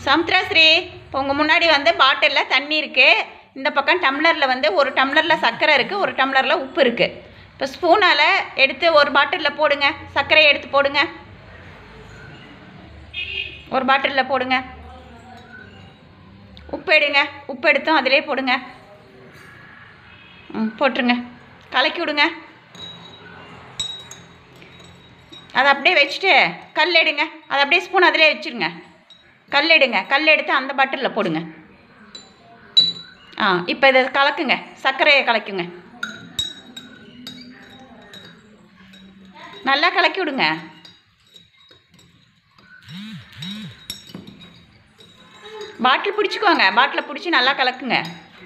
சமுத்திராஸ்ரீ, இப்போ உங்கள் முன்னாடி வந்து பாட்டிலில் தண்ணி இருக்குது. இந்த பக்கம் டம்ளரில் வந்து ஒரு டம்ளரில் சர்க்கரை இருக்குது, ஒரு டம்ளரில் உப்பு இருக்குது. இப்போ ஸ்பூனால் எடுத்து ஒரு பாட்டிலில் போடுங்க. சர்க்கரையை எடுத்து போடுங்க. ஒரு பாட்டிலில் போடுங்க. உப்பு எடுங்க. உப்பு எடுத்தும் அதிலே போடுங்க. போட்டுருங்க. கலக்கி விடுங்க. அதை அப்படியே வச்சுட்டு கல் எடுங்க. அதை அப்படியே ஸ்பூன் அதிலே வச்சுருங்க. கல் எடுங்க. கல் எடுத்து அந்த பாட்டிலில் போடுங்க. இப்போ இதை கலக்குங்க. சர்க்கரையை கலக்குங்க. நல்லா கலக்கி விடுங்க. பாட்டில் பிடிச்சிக்கோங்க. பாட்டிலை பிடிச்சி நல்லா கலக்குங்க.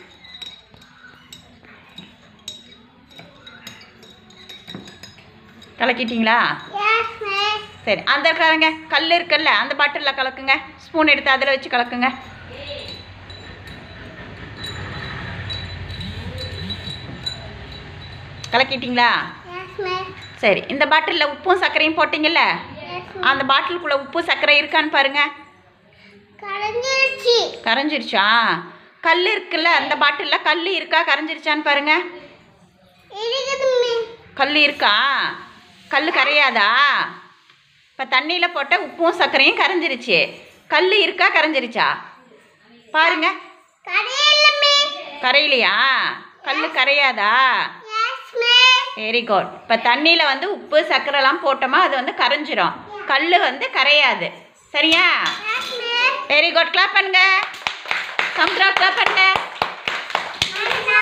கலக்கிட்டீங்களா? சரி, அந்த காரங்க கல் இருக்குல்ல, அந்த பாட்டிலில் கலக்குங்க. ஸ்பூன் எடுத்து அதில் வச்சு கலக்குங்க. கலக்கிட்டீங்களா? சரி, இந்த பாட்டிலில் உப்பும் சர்க்கரையும் போட்டிங்கல்ல, அந்த பாட்டிலுக்குள்ளே உப்பு சர்க்கரை இருக்கான்னு பாருங்க. கரைஞ்சிருச்சா? கல் இருக்குல்ல, அந்த பாட்டிலில் கல் இருக்கா, கரைஞ்சிருச்சான்னு பாருங்க. கல் இருக்கா? கல் கரையாதா? இப்போ தண்ணியில் போட்ட உப்பும் சர்க்கரையும் கரைஞ்சிருச்சு. கல் இருக்கா, கரைஞ்சிருச்சா பாருங்க. கரையிலையா? கல் கரையாதா? Very good. இப்போ தண்ணியில் வந்து உப்பு சர்க்கரைலாம் போட்டோமா அது வந்து கரைஞ்சிரும். கல் வந்து கரையாது. சரியா? Very good. கிளாப் பண்ணுங்க. சமுத்ரா கிளாப் பண்ணுங்க.